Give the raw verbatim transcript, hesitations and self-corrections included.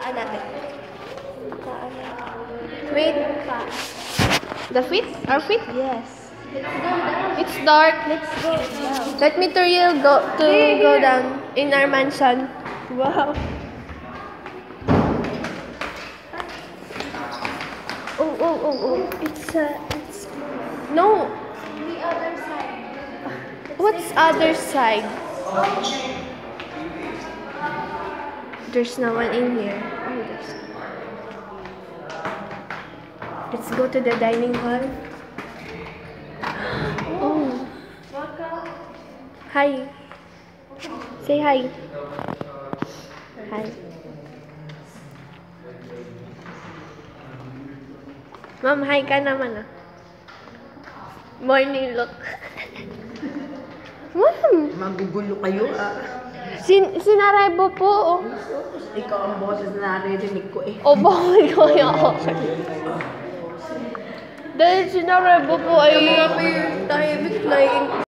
Paan natin. Paan. Wait. Paan. The feet? Our feet? Yes. It's dark. Let's go down. Let me to you go to go down in our mansion. Wow. Oh, oh, oh, oh. It's uh, it's No. the other side. What's other side? There's no one in here. Oh, there's. Let's go to the dining hall. Oh. Hi. Say hi. Hi. Ma'am, hi ka naman ah. Morning look. Ma'am, Magugulo kayo ah. sin sinarebo po. Ikaw ang boses na naririnig ko eh. O bakit ko yung Dahil sinarebo po ay... Tahimik na